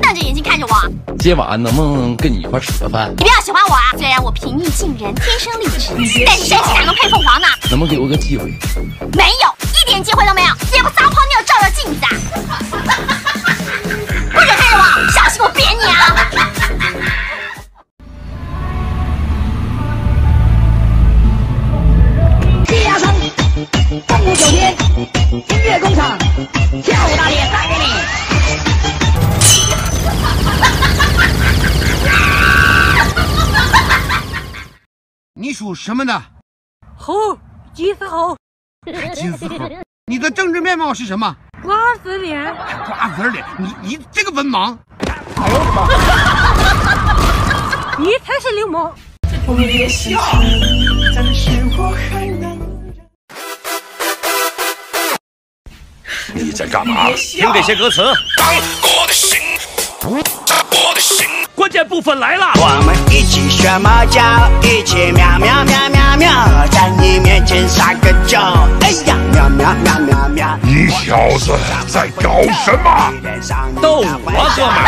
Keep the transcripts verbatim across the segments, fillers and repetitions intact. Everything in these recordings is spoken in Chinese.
瞪着眼睛看着我。 今晚能不能跟你一块吃个饭？ 你不要喜欢我啊！虽然我平易近人，天生丽质，但是身体哪能配凤凰呢？ 能不能给我个机会？ 没有，一点机会都没有。也不撒泡尿照照镜子啊！不准看着我，小心我扁你啊！ 地亚城动物酒店音乐工厂跳舞大典带给你。 你属什么的？ 猴，金丝猴。 金丝猴。你的政治面貌是什么？ 瓜子脸。 瓜子脸，你你这个文盲！ 哎呦我的妈！你才是流氓！ 我别笑。 你在干嘛？听这些歌词。当我的心，当我的心。关键部分来了。 我们一起学猫叫，一起喵喵喵喵喵，在你面前撒个娇。哎呀，喵喵喵喵喵！ 你小子在搞什么？逗我哥们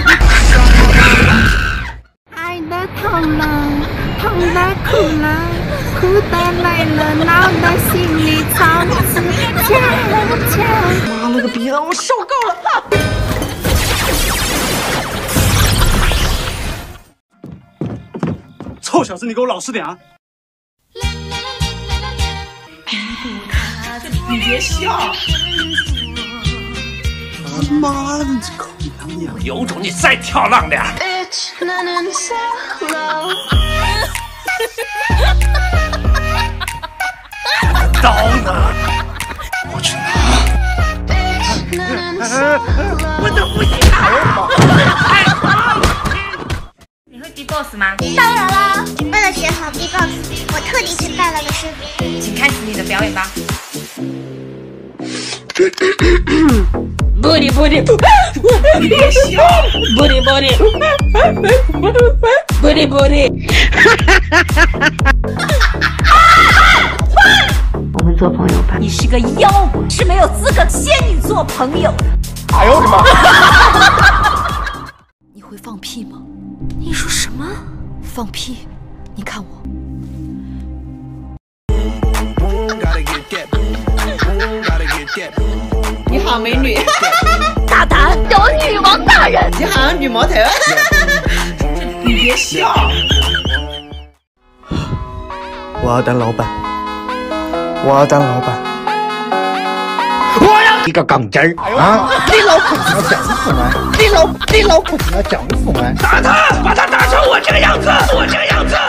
儿！ 爱的痛了，痛的哭了，哭的累了，闹的心里草字悄悄。 妈了个逼的，我受够了！ 臭小子，你给我老实点啊！ 你别笑！ 妈的，你这狗娘养！ 有种你再挑浪点！刀呢？我去拿！ 我都不行了！你会 B box 吗？ 当然啦！为了学好 B box， 我特地去拜了个师傅。 请开始你的表演吧。 不离不离，别笑！不离不离，不离不离。我们做朋友吧。 你是个妖怪，是没有资格仙女做朋友的。 哎呦我的妈！ 你会放屁吗？你说什么？放屁？你看我。 你好，美女。 大胆，叫我女王大人。 你好，女魔头。你别笑。 我要当老板，我要当老板。 我要一个钢筋儿啊！ 你老婆子要讲什么？你老你老婆子要讲什么？ 打他，把他打成我这个样子，我这个样子。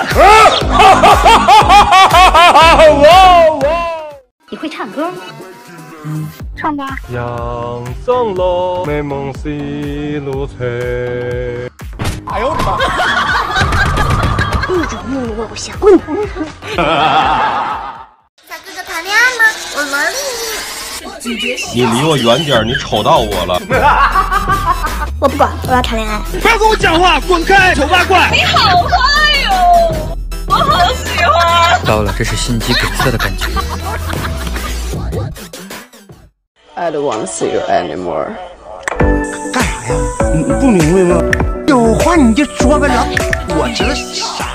你会唱歌吗？ 嗯，唱吧。 洋上路，美梦西路吹。 哎呦我的妈！ 一种目录不想滚！小哥哥谈恋爱吗？我萝莉。 你离我远点，你瞅到我了。 我不管，我要谈恋爱。 不要跟我讲话，滚开，丑八怪！ 你好坏哟，我好喜欢。 到了，这是心肌梗塞的感觉。 I don't want to see you anymore。 干啥呀？你不明白吗？有话你就说呗，老，我知道啥。